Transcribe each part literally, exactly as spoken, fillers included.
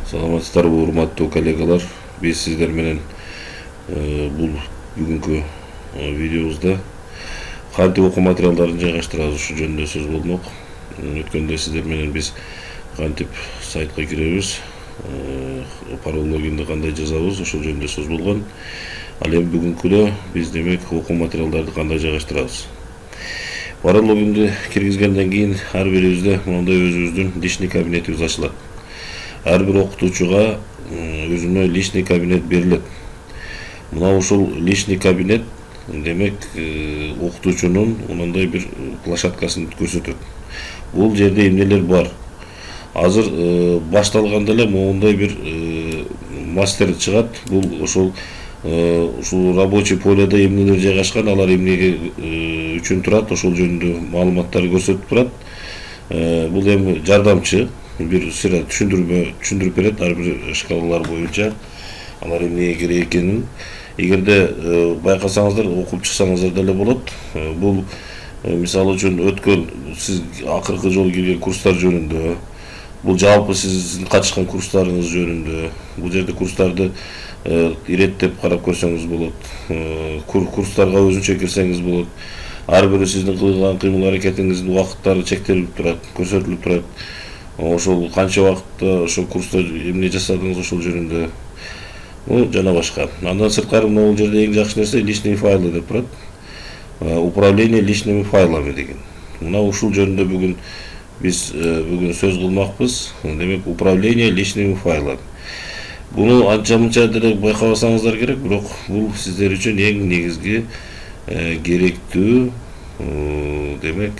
Саламатсыздарбы, урматтуу коллегалар. Биз сиздер менен бул бүгүнкү видеобузда кантип окуу материалдарын жайгаштырабыз ушу жөнүндө сөз болмок. Өткөндө сиздер менен биз кантип сайтка киребиз, пароль логинди кандай жазабыз, ошол жөнүндө сөз болгон. Ал эми бүгүнкүдө биз демек окуу материалдарды кандай жайгаштырабыз. Пароль логинди киргизгенден кийин ар бирибизде мындай өзүбүздүн личный кабинетибиз ачылат. Ар бир окутуучуга өзүнө личный кабинет берилет. Мына ушул личный кабинет демек окутуучунун мындай бир площадкасын көрсөтөт. Бул жерде эмнелер бар? Азыр башталганда эле моундай бир мастер чыгат. Бул ошол ушул рабочий поледе эмнелер жайгашкан, алар эмнеге үчүн турат, ошол жөнүндө маалыматтарды көрсөтүп турат. Бул эми жардамчы bir sıra düşündürüp düşündürüp beret ар бир шкалалар боюнча алар эмнеге керек экенин эгерде байкасаңыздар, окуп чыксаңыздар деле болот. Бул мисалы үчүн өткөн сиз акыркы жолу кирген курстар жөнүндө, бул жалпы сиздин катышкан курстарыңыз жөнүндө, бул жерде курстарды иреттеп карап көрсөңүз болот. Курстарга өзүнчө кирсеңиз болот. Ар бири сиздин кылган кыймыл аракетиңиздин убакыттары чектелип турат, көрсөтүлүп турат. Ошол канча вакытта ошол курста эмне жасадыңыз ошол жөнүндө, жана башка. Андан сырткары бул жерде эң жакшы нерсе личный файлы деп турат. Управление личными файлами деген. Мына ушул жөнүндө бүгүн биз бүгүн сөз кылмакпыз. Демек, управление личными файлами. Буну анча-мынча деле байкабасаңыздар керек, бирок бул сиздер үчүн эң негизги керектүү демек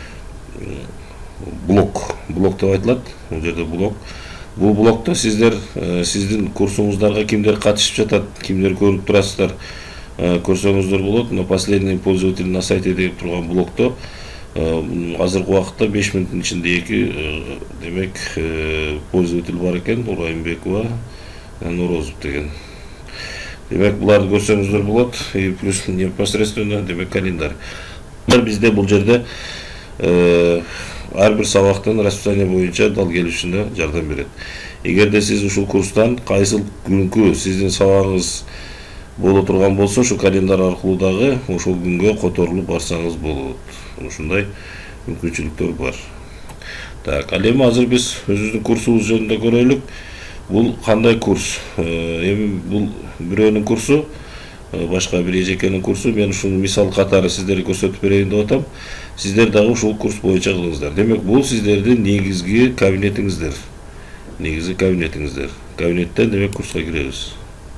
блок. Блок деп айтылат. Бул жерде блок. Бул блокто сиздер сиздин курсуңуздарга кимдер катышып жатат, кимдер көрүп турасыздар, көрсөңүздөр болот. На последний пользователь на сайте деп турган блокто азыркы убакытта беш мүнөттүн ичинде эки демек пользователь бар экен, Урайымбекова, Норозов деген. Демек, буларды көрсөңүздөр болот. И плюс непосредственно демек календарь. Бизде бул жерде ар бир сабактын расписание боюнча дал келишине жардам берет. Эгерде сиз ушул курстан кайсыл күнкү сиздин сабагыңыз боло турган болсо, ушул календарь аркылуу дагы ошол күнгө которулуп барсаңыз болот. Ушундай мүмкүнчүлүктөр бар. Так, ал эми азыр биз өзүбүздүн курсубуз жөнүндө көрөлүк. Бул кандай курс? Эми бул бирөөнүн курсу, башка бир эжекенин курсу. Мен ушул мисал катары сиздерге көрсөтүп берейин деп атам. Сиздер дагы ушул курс боюнча кылыңыздар. Демек, бул сиздердин негизги кабинетиңиздер. Негизги кабинетиңиздер. Кабинеттен демек курска киребиз.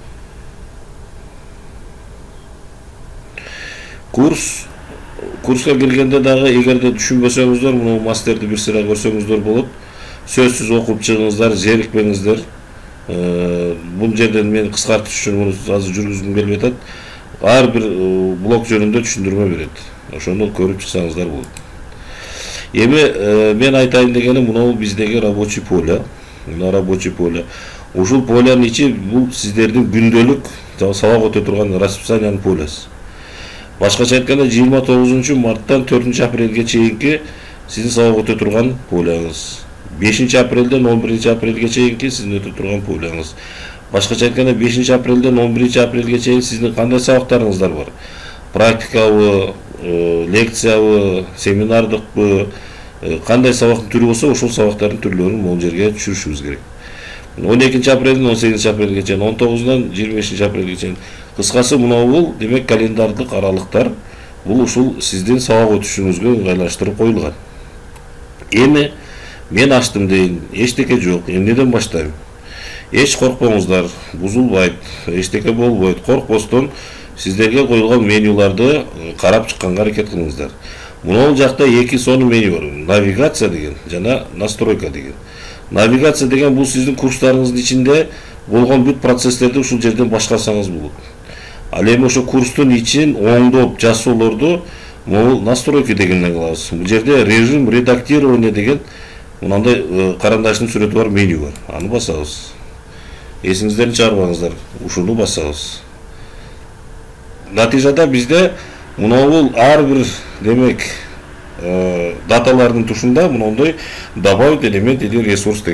Курс курска киргенде дагы эгерде түшүнбөсөңүздөр, муну мастерди бир сыра көрсөңүздөр болот. Сөзсүз окуп чыгыңыздар, зерикпеңиздер. Бул жерден мен кыскартыш үчүн муну азыр жүргүзгүм келип атат. Ар бир блок жөнүндө түшүндүрмө берет. Ошону көрүп чыксаңыздар болот. Эми мен айтайын дегеним, мына биздеги рабочий поле. Мына рабочий поле. Ушул полянын ичи бул сиздердин күндөлүк сабак өтө турган расписаниянын полеси. Башкача айтканда, жыйырма тогузунчу марттан төртүнчү апрелге чейинки сиздин сабак өтө турган полеңиз. бешинчи апрелден он биринчи апрелге чейинки сиздин өтө турган полеңиз. Башкача айтканда, бешинчи апрелден он биринчи апрелге чейин сиздин кандай сабактарыңыздар бар? Практикабы, лекциябы, семинардыкпы, кандай сабактын түрү болсо, ошол сабактардын түрлөрүн могул жерге түшүрүшүбүз керек. он экинчи апрелден он сегизинчи апрелге чейин, он тогузунан жыйырма бешинчи апрелге чейин. Кыскасы, мына бул демек календардык аралыктар. Бул ушул сиздин сабак өтүшүңүзгө ыңгайлаштырып коюлган. Эми мен ачтым дейин, эчтеке жок. Эмнеден баштайм? Эч коркпоңуздар, бузулбайт, эчтеке болбойт. Коркпостон сиздерге коюлган менюларды карап чыкканга аракет кылыңыздар. Мына жакта эки сонун меню бар. Навигация деген жана настройка деген. Навигация деген бул сиздин курстарыңыздын ичинде болгон бүт процесстерди ушул жерден башкарсаңыз болот. Ал эми ошо курстун ичин оңдоп жасоолорду могул настройка дегенден кылабыз. Бул жерде режим редактирования деген мындай карандаштын сүрөтү бар меню бар. Аны басабыз. Эсиңизден чыгарбаңыздар. Ушуну басабыз. Натыйжада бизде мына бул ар бир демек даталардын тушунда мындай добавить элемент или ресурс деген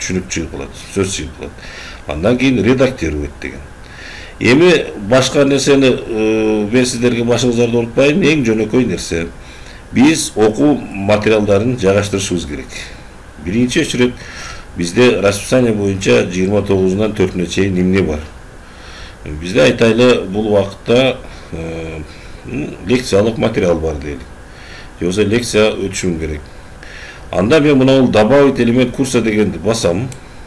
түшүнүк чыгып калат, сөз чыгып калат. Андан кийин редактировать деген. Эми башка нерсени мен сиздерге башыңыздарды оорутпайын, эң жөнөкөй нерсе. Биз окуу материалдарын жайгаштырышыбыз керек. Биринчи очередь bizde расписание боюнча жыйырма тогузунан төртүнө чейин эмне бар? Bizde айтайлы бул убакытта лекциялык материал бар дейли. Жоксо лекция өтүшүм керек. Анда мен мына добавить элемент курса дегенди басам.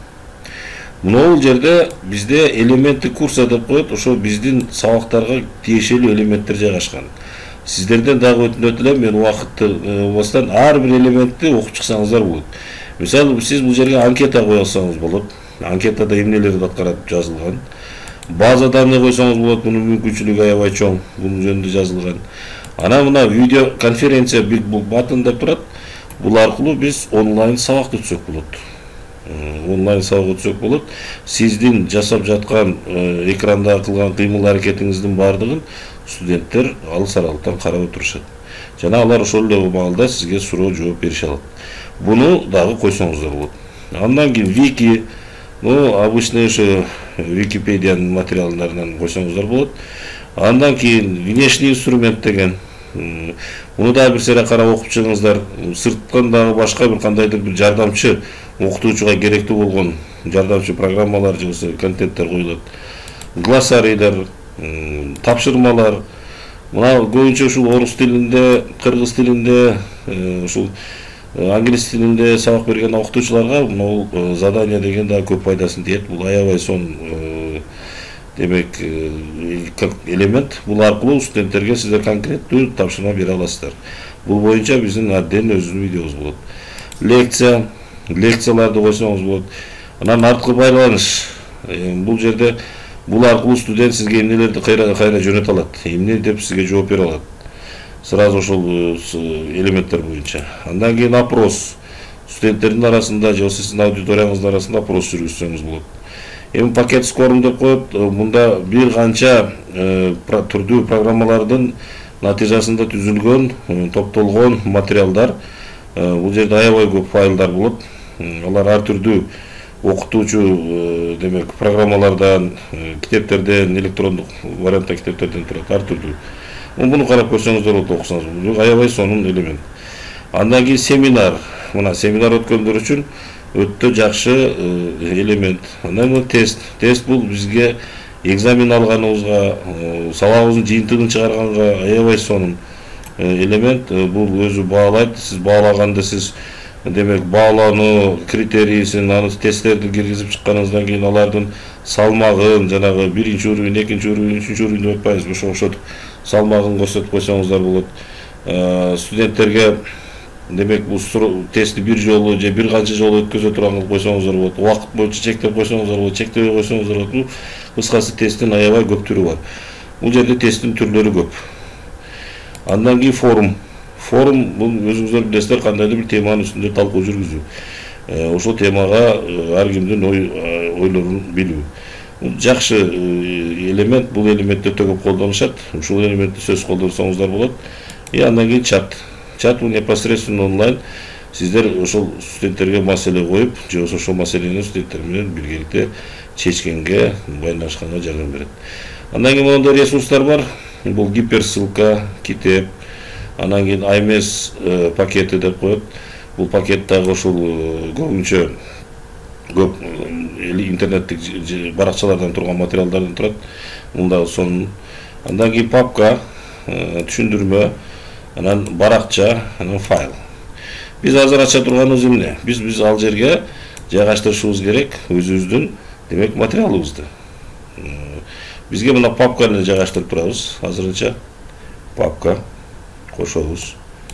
Мына жерде bizde элементи курса деп коет, ошо биздин сабактарга тиешелүү элементтер жайгашкан. Сиздерден дагы өтүнөт элем, мен убакытты бастан ар бир элементти окуп чыксаңыздар болот. Мисалы, сиз бул жерге анкета кое алсаңыз болот. Анкетада эмнелерди аткарат жазылган. База данный койсоңуз болот, мунун мүмкүнчүлүгү аябай чоң, бунун жөнүндө жазылган. Ана мына видео конференция бит бул батын деп турат. Бул аркылуу биз онлайн сабак өтсөк болот. Онлайн сабак өтсөк болот. Сиздин жасап жаткан экранда кылган кыймыл аракетиңиздин бардыгын студенттер алыс аралыктан карап отурушат. Жана алар ошол эле маалда сизге суроо жооп берише алат. Буну дагы койсоңуздар болот. Андан кийин вики, ну обычный ошо Википедиянын материалдарынан койсоңуздар болот. Андан кийин внешний инструмент деген. Муну да бир сере карап окуп чыгыңыздар. Сырттан дагы башка бир кандайдыр бир жардамчы окутуучуга керектүү болгон жардамчы программалар же контенттер коюлат. Глоссарийлер, тапшырмалар. Мына көбүнчө ушул орус тилинде, кыргыз тилинде, ушул англис тилинде сабак берген окутуучуларга мына задание деген да көп пайдасын тиет. Бул аябай сонун демек элемент. Бул аркылуу студенттерге сиздер конкреттүү тапшырма бере аласыздар. Бул боюнча биздин отдельно өзүнүн видеобуз болот. Лекция, лекцияларды койсоңуз болот. Анан арткы байланыш. Бул жерде бул аркылуу студент сизге эмнелерди кайра кайра жөнөтө алат. Эмне деп сизге жооп бере алат. Сразу ошол элементтер боюнча. Андан кийин опрос. Студенттердин арасында же сиздин аудиторияңыздын арасында опрос жүргүзсөңүз болот. Эми пакет скорм деп коет, мында бир канча түрдүү программалардын натыйжасында түзүлгөн, топтолгон материалдар. Бул жерде аябай көп файлдар болот. Алар ар түрдүү окутуучу демек программалардан, китептерден, электрондук вариантта китептерден турат, ар түрдүү. Буну карап көрсөңүздөр болот, окусаңыз. Бул аябай сонун элемент. Андан кийин семинар. Мына семинар өткөндөр үчүн өтө жакшы элемент. Андан кийин тест. Тест бул бизге экзамен алганыбызга, сабагыбыздын жыйынтыгын чыгарганга аябай сонун элемент. Бул өзү баалайт. Сиз баалаганда сиз демек баалануу критерийсин, аны тесттерди киргизип чыкканыңыздан кийин алардын салмагын, жанагы биринчи уровень, экинчи уровень, үчүнчү уровень деп атпайбызбы, ошо окшотуп салмагын көрсөтүп койсоңуздар болот. Студенттерге демек бул тестти бир жолу же бир канча жолу өткөзө турган кылып койсоңуздар болот. Убакыт боюнча чектеп койсоңуздар болот, чектебей койсоңуздар болот. Кыскасы тесттин аябай көп түрү бар. Бул жерде тесттин түрлөрү көп. Андан кийин форум. Форум бул өзүңүздөр билесиздер, кандайдыр бир теманын үстүндө талкуу жүргүзүү. Ошол темага ар кимдин ойлорун билүү. Жакшы элемент, бул элементти өтө көп колдонушат. Ушул элементти сөз колдонсоңуздар болот. И андан кийин чат. Чат бул непосредственно онлайн. Сиздер ошол студенттерге маселе коюп, же ошол маселени студенттер менен биргеликте чечкенге, байланышканга жардам берет. Андан кийин мондай ресурстар бар. Бул гиперссылка, китеп, анан кийин ай эм эс пакети деп коет. Бул пакеттагы ошол көбүнчө көп интернеттик баракчалардан турган материалдардан турат. Мында сонун. Андан кийин папка, түшүндүрмө, анан баракча, анан файл. Биз азыр ача турганыбыз эмне? Биз биз ал жерге жайгаштырышыбыз керек өзүбүздүн демек материалыбызды. Бизге мына папканы жайгаштырып турабыз азырынча. Папка кошобуз.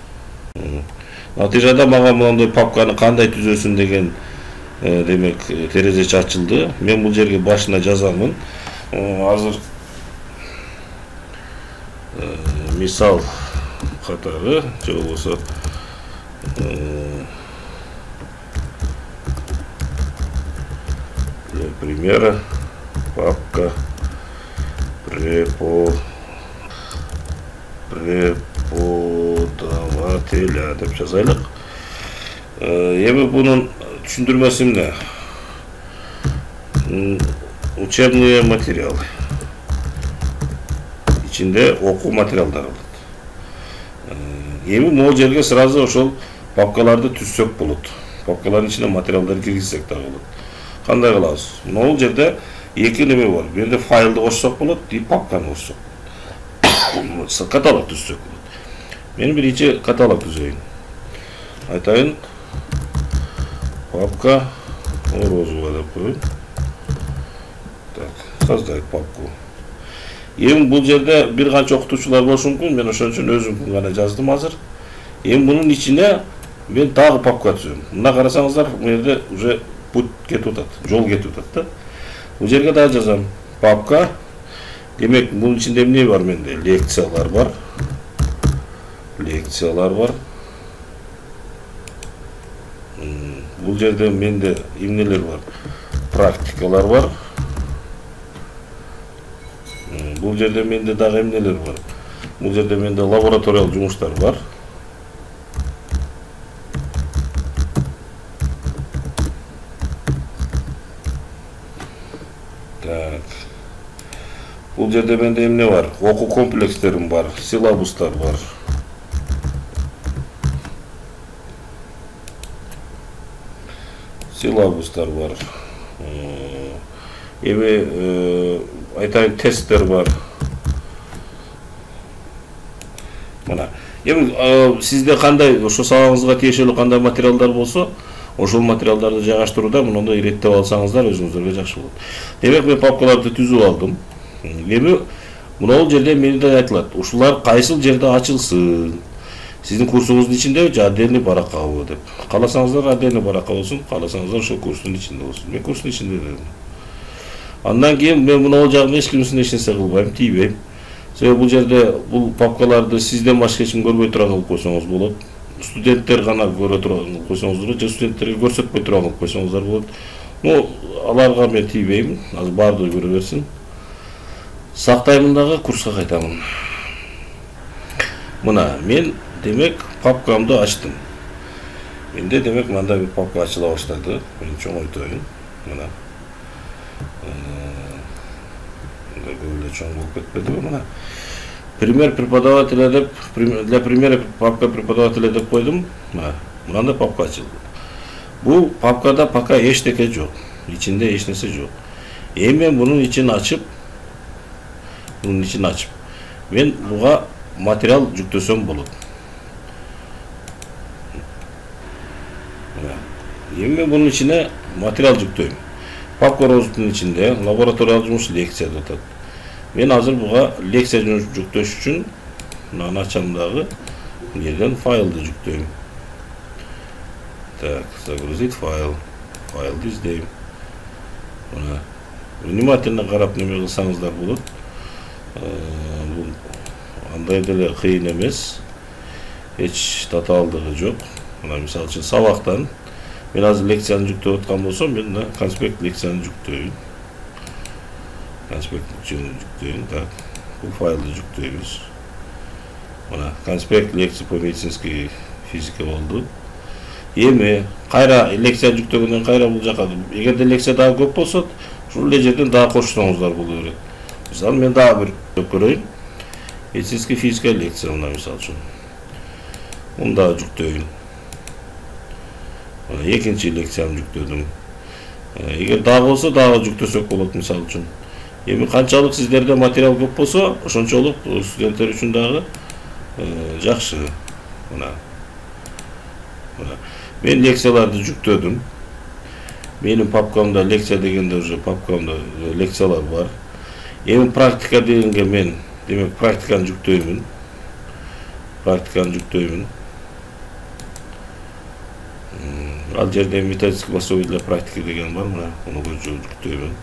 Натыйжада мага мондой папканы кандай түзөсүн деген демек терезечи ачылды. Мен бул жерге башына жазамын. Азыр мисал катары же болбосо для примера папка препо преподавателя деп жазайлык. Эми бунун түшүндүрмөсү эмне? учебный материал. İçinde oku материалдар болот. Эми могул жерге сразу ошол папкаларды түзсөк болот. Папкалардын ичине материалдар киргизсек да болот. Кандай кылабыз? Могул жерде эки неме бар. Бир жерде файлды кошсок болот, и папканы кошсок. Каталог түзсөк болот. Мен биринчи каталог түзөйүн. Айтайын, папка розовая деп коеюн. Так, создать папку. Эми бул жерде бир канча окутуучулар болушу мүмкүн. Мен ошон үчүн өзүмкүн гана жаздым азыр. Эми бунун ичине мен дагы папка түзөм. Мына карасаңыздар, бул жерде уже путь кетип атат, жол кетип атат да. Бул жерге дагы жазам. Папка. Демек, бунун ичинде эмне бар менде? Лекциялар бар. Лекциялар бар. Бул жерде менде эмнелер бар? Практикалар бар. Бул жерде менде дагы эмнелер бар? Бул жерде менде лабораториялык жумуштар бар. Так. Бул жерде менде эмне бар? Окуу комплекстерим бар, силабустар бар. Силабустар бар. Эми айтайын, тесттер бар. Мына. Эми сизде кандай, ошо сабагыңызга тиешелүү кандай материалдар болсо, ошол материалдарды жайгаштырууда мындай иреттеп алсаңыздар өзүңүзгө жакшы болот. Демек, мен папкаларды түзүп алдым. Эми мына жерде менде айтылат, ушулар кайсыл жерде ачылсын. Сиздин курсуңуздун ичинде же отдельный баракабы деп. Кааласаңыздар отдельный барака болсун, кааласаңыздар ошол курстун ичинде болсун. Мен курстун ичинде дедим. Андан кийин мен мына жагын эч кимисин эч нерсе кылбайм, тийбейм. Себеби бул жерде бул папкаларды сизден башка эч ким көрбөй турган кылып койсоңуз болот. Студенттер гана көрө турган кылып койсоңуз болот, же студенттерге көрсөтпөй турган кылып койсоңуздар болот. Ну, аларга мен тийбейм, азыр баардыгы көрө берсин. Сактаймын дагы, курска кайтамын. Мына мен демек папкамды ачтым. Менде демек мындай бир папка ачыла баштады. Мен чоңойтоюн. Мына. Böyle чоң болуп кетпедиби? Мына. Пример преподавателя деп, для примера папка преподавателя деп койдум. Мына. Мындай папка ачылды. Бул папкада пока эчтеке жок. Ичинде эч нерсе жок. Эми мен бунун ичин ачып, бунун ичин ачып, мен буга материал жүктөсөм болот. Эми мен бунун ичине материал жүктөйм. Папка розунун ичинде лабораториялык жумуш лекция деп атат. Мен азыр буга лекция жүктөш үчүн мына ачам дагы жерден файлды жүктөйм. Так, загрузить файл. Файлды издейм. Мына внимательно карап неме кылсаңыздар болот. Бул андай деле кыйын эмес. Эч татаалдыгы жок. Мына мисалы үчүн сабактан мен азыр лекцияны жүктөп аткан болсом, мен мына конспект лекцияны жүктөйм. Конспект жүктөйм. Так, бул файлды жүктөйбүз. Мына конспект лекция по медицинской физике болду. Эми кайра лекция жүктөгөндөн кайра бул жака, эгерде лекция дагы көп болсо, ушул жерден дагы кошсоңуздар боло берет. Мисалы мен дагы бир көрөйүн. Медицинский физика лекция мына мисалы үчүн. Муну дагы жүктөйүн. Экинчи лекцияны жүктөдүм. Эгер дагы болсо дагы жүктөсөк болот мисалы үчүн. Эми канчалык сиздерде материал көп болсо, ошончолук студенттер үчүн дагы жакшы. Мына. Мына. Мен лекцияларды жүктөдүм. Менин папкамда лекция дегенде уже папкамда лекциялар бар. Эми практика дегенге мен, демек практиканы жүктөймүн. Практиканы жүктөймүн. Ал жерде методический пособие для практики деген бар, мына, муну жүктөймүн.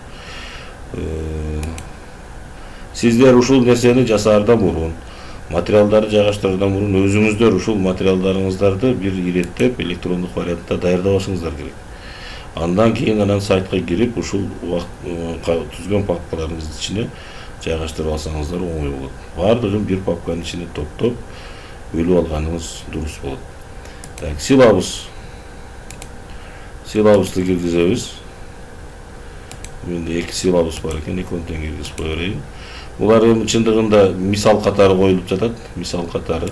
Сиздер ушул нерсени жасаардан мурун, материалдарды жайгаштыруудан мурун өзүңүздөр ушул материалдарыңыздарды бир иреттеп электрондук вариантта даярдабашыңыздар керек. Андан кийин анан сайтка кирип, ушул түзгөн папкаларыңыздын ичине жайгаштырып алсаңыздар оңой болот. Бардыгын бир папканын ичине топтоп бөлүп алганыңыз дурус болот. Так, силабус. Силабусты киргизебиз. Менде эки силабус бар экен, экөөнү тең киргизип кое берейин. Булар эми чындыгында мисал катары коюлуп жатат, мисал катары.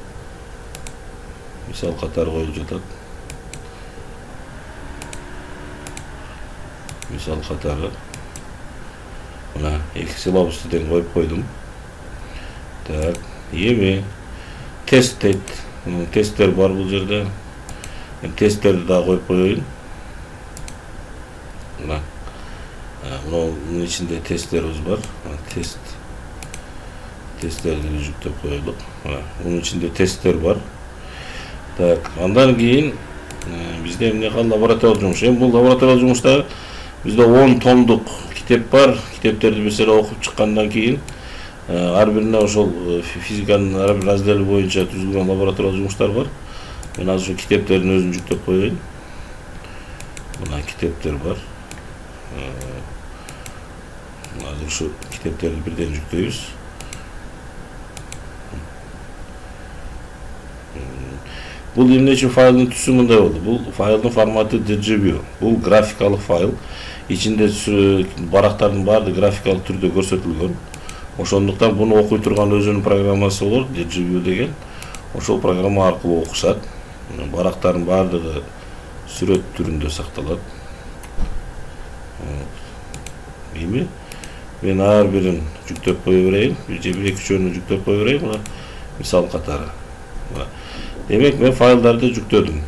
Мисал катары коюлуп жатат. Мисал катары. Мына эки силабусту тең коюп койдум. Так, эми тест дейт. Тесттер бар бул жерде. Тесттерди да коюп коеюн. Мына Мунун ичинде тесттерибиз бар. Тест. Тесттерди жүктөп коелук. Мунун ичинде тесттер бар. Так, андан кийин бизде эмне калды? Лабораториялык жумуш. Эми бул лабораториялык жумушта бизде он томдук китеп бар. Китептерди mesela окуп чыккандан кийин ар бирине ошол физиканын ар бир раздели боюнча түзүлгөн лабораториялык жумуштар бар. Мен азыр ошо китептердин өзүн жүктөп коеюн. Мына китептер бар. Азыр ушу китептерди бирден жүктөйбүз. Бул эмне үчүн файлдын түсү мындай болду? Бул файлдын форматы ди джи би. Бул графикалык файл. Ичинде барактардын баары графикалык түрдө көрсөтүлгөн. Ошондуктан буну окуй турган өзүнүн программасы болор, ди джи би деген. Ошол программа аркылуу окушат. Барактардын баардыгы сүрөт түрүндө сакталат. Эми мен ар бирин жүктөп кое берейин, же бир эки үчөөнү жүктөп кое берейин, мына мисал катары. Демек мен файлдарды жүктөдүм.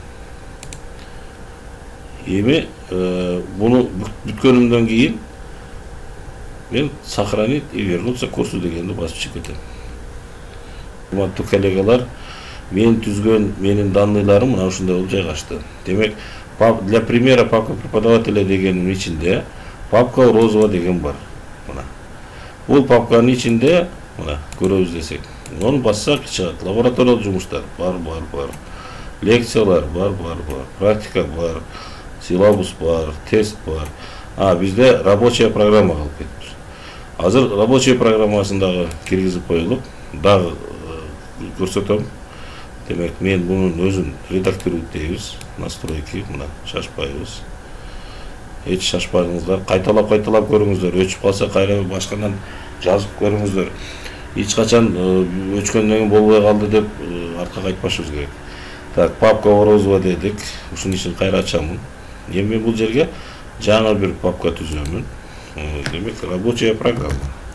Эми буну бүткөнүмдөн кийин мен сохранить и вернуться к курсу дегенди басып чыгып кетем. Урматтуу коллегалар, мен түзгөн менин данныйларым мына ушундай болуп жайгашты. Демек, для примера папка преподавателя дегенин ичинде папка розова деген бар. Мына. Бул папканын ичинде, мына, көрөбүз десек, onu бассак чыгат. Лабораториялык жумуштар бар, бар, бар. Лекциялар бар, бар, бар. Практика бар. Силабус бар, тест бар. А, бизде рабочая программа калып кетти. Азыр рабочая программасын дагы киргизип коелук. Дагы көрсөтөм. Демек, мен бунун өзүн редактировать дейбиз. Настройки, мына, шашпайбыз. Эч шашпаңыздар. Кайталап-кайталап көрүңүздөр. Өчүп калса кайра башкадан жазып көрүңүздөр. Эч качан өчкөндөн кийин болбой калды деп артка кайтпашыбыз керек. Так, папка Орозова дедик. Ушунун ичин кайра ачамын. Эми бул жерге жаңы бир папка түзөмүн. Демек, рабочая программа.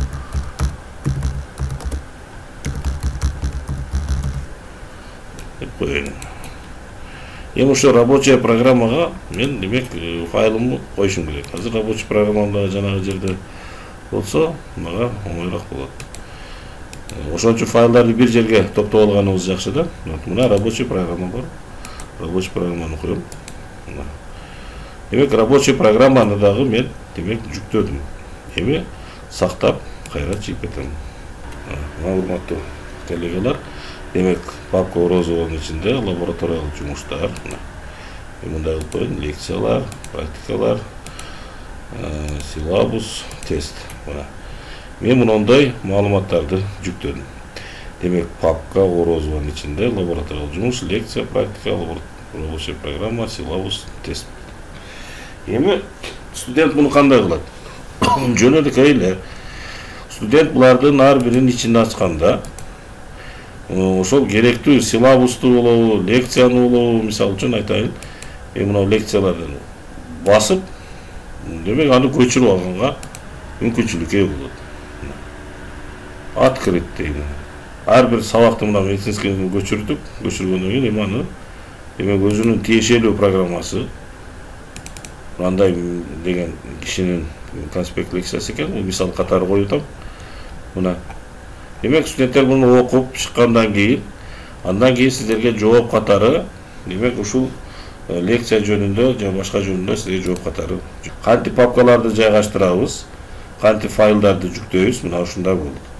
Деп коеюн. Эми ошо рабочая программага мен демек файлымды коюшум керек. Азыр рабочий программамда жанагы жерде болсо, мага оңойраак болот. Ошон үчүн файлдарды бир жерге топтоп алганыбыз жакшы да. Мына рабочий программа бар. Рабочий программаны коем. Демек, рабочий программаны дагы мен демек жүктөдүм. Эми сактап кайра чыгып кетем. Мына урматтуу коллегалар, демек папка Орозованын ичинде лабораториялык жумуштар, мындай болуп коеюн, лекциялар, практикалар, силабус, тест. Мен мындай маалыматтарды жүктөдүм. Демек, папка Орозованын ичинде лабораториялык жумуш, лекция, практика, рабочая программа, силабус, тест. Эми студент муну кандай кылат? Жөн эле. Студент булардын ар бирин ичинде ачканда ошол керектүү силабусту болобу, лекцияны болобу, мисалы үчүн айтайын, мына лекциялардан басып, демек аны көчүрүп алганга мүмкүнчүлүк ээ болот. Открыть дейм. Ар бир сабакты мына медицинскийге көчүрдүк, көчүргөндөн кийин эми аны демек өзүнүн тиешелүү программасы мындай деген кишинин конспект лекциясы экен, бул мисал катары коюп атам. Мына. Демек, студенттер буну окуп чыккандан кийин, андан кийин сиздерге жооп катары, демек ушул лекция жөнүндө же башка жөнүндө сизге жооп катары. Кантип папкаларды жайгаштырабыз, кантип файлдарды жүктөйбүз, мына ушундай болду.